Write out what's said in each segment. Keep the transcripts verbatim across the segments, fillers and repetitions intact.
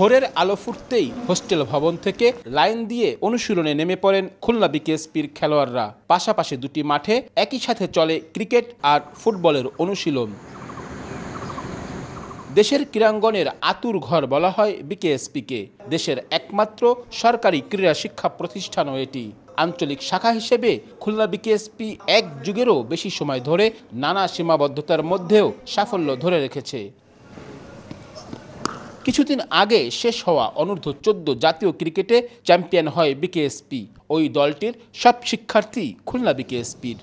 ভোরের আলো ফুটতেই হোস্টেল ভবন থেকে লাইন দিয়ে অনুশীলনে নেমে পড়েন খুলনা বিকেএসপির খেলোয়াড়রা। পাশাপাশি দুটি মাঠে একই সাথে চলে ক্রিকেট আর ফুটবলের অনুশীলন। দেশের ক্রীড়াঙ্গনের আতুর ঘর বলা হয় বিকেএসপিকে। দেশের একমাত্র সরকারি ক্রীড়া শিক্ষা প্রতিষ্ঠানও এটি। আঞ্চলিক শাখা হিসেবে খুলনা বিকেএসপি এক যুগেরও বেশি সময় ধরে নানা সীমাবদ্ধতার মধ্যেও সাফল্য ধরে রেখেছে। কিছুদিন আগে শেষ হওয়া অনূর্ধ্ব চোদ্দ জাতীয় ক্রিকেটে চ্যাম্পিয়ন হয় বিকেএসপি। ওই দলটির সব শিক্ষার্থী খুলনা বিকেএসপির।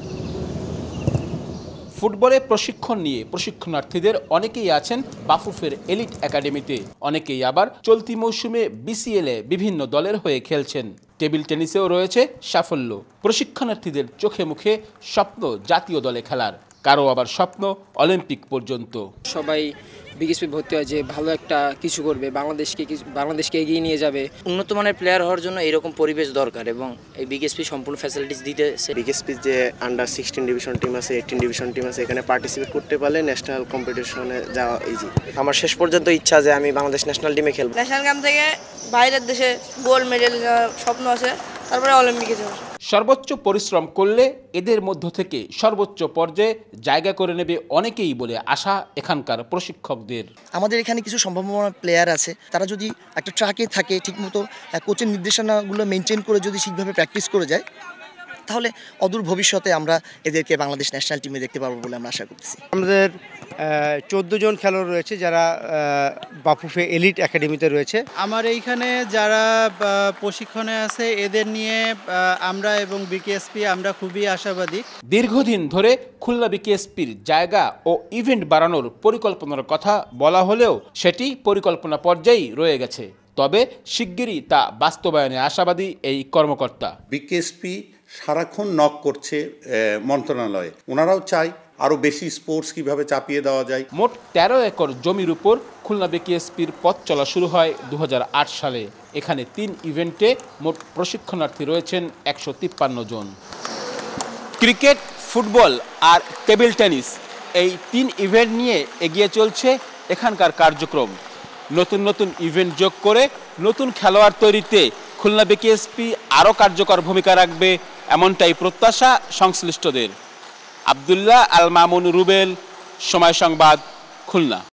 ফুটবলে প্রশিক্ষণ নিয়ে প্রশিক্ষণার্থীদের অনেকেই আছেন বাফুফের এলিট একাডেমিতে, অনেকেই আবার চলতি মৌসুমে বিসিএলে বিভিন্ন দলের হয়ে খেলছেন। টেবিল টেনিসেও রয়েছে সাফল্য। প্রশিক্ষণার্থীদের চোখে মুখে স্বপ্ন জাতীয় দলে খেলার, কারো আবার স্বপ্ন অলিম্পিক পর্যন্ত। সবাই বিকেএসপি ভর্তি হয় যে ভালো একটা কিছু করবে, বাংলাদেশকে বাংলাদেশকে এগিয়ে নিয়ে যাবে। উন্নত মানের প্লেয়ার হওয়ার জন্য এরকম পরিবেশ দরকার এবং এই বিকেএসপি সম্পূর্ণ ফ্যাসিলিটিস দিতেছে। বিকেএসপির যে আন্ডার সিক্সটিন ডিভিশন টিম আছে, এইটিন ডিভিশন টিম আছে, এখানে পার্টিসিপেট করতে পারলে ন্যাশনাল কম্পিটিশনে যাওয়া ইজি। আমার শেষ পর্যন্ত ইচ্ছা যে আমি বাংলাদেশ ন্যাশনাল টিমে খেলবো। ন্যাশনাল গেম থেকে বাইরের দেশে গোল্ড মেডেল স্বপ্ন আছে, তারপরে অলিম্পিকে যাওয়ার। সর্বোচ্চ পরিশ্রম করলে এদের মধ্য থেকে সর্বোচ্চ পর্যায়ে জায়গা করে নেবে অনেকেই বলে আশা এখানকার প্রশিক্ষকদের। আমাদের এখানে কিছু সম্ভাবনা প্লেয়ার আছে, তারা যদি একটা ট্র্যাকে থাকে, ঠিকমতো কোচের নির্দেশনাগুলো মেনটেন করে যদি ঠিকভাবে প্র্যাকটিস করে যায়, তাহলে অদূর ভবিষ্যতে আমরা এদেরকে বাংলাদেশ ন্যাশনাল টিমে দেখতে পারবো বলে আমরা আশা করতেছি। আমাদের চোদ্দ জন খেলোয়াড় রয়েছে যারা বাফুফে এলিট একাডেমিতে রয়েছে। আমার এইখানে যারা প্রশিক্ষণে আছে এদের নিয়ে আমরা এবং বিকেএসপি আমরা খুবই আশাবাদী। দীর্ঘদিন ধরে খুলনা বিকেএসপির জায়গা ও ইভেন্ট বাড়ানোর পরিকল্পনার কথা বলা হলেও সেটি পরিকল্পনা পর্যায়েই রয়ে গেছে। তবে শিগগিরই তা বাস্তবায়নে আশাবাদী এই কর্মকর্তা। বিকেএসপি সারাক্ষণ নক করছে মন্ত্রণালয়ে, ওনারাও চাই আরও বেশি স্পোর্টস কিভাবে চাপিয়ে দেওয়া যায়। মোট তেরো একর জমির উপর খুলনা বিকেএসপির পথ চলা শুরু হয় দু হাজার আট সালে। এখানে তিন ইভেন্টে মোট প্রশিক্ষণার্থী রয়েছেন একশো তিপ্পান্ন জন। ক্রিকেট, ফুটবল আর টেবিল টেনিস এই তিন ইভেন্ট নিয়ে এগিয়ে চলছে এখানকার কার্যক্রম। নতুন নতুন ইভেন্ট যোগ করে নতুন খেলোয়াড় তৈরিতে খুলনা বিকেএসপি আরও কার্যকর ভূমিকা রাখবে, এমনটাই প্রত্যাশা সংশ্লিষ্টদের। আব্দুল্লাহ আল মামুন রুবেল, সময় সংবাদ, খুলনা।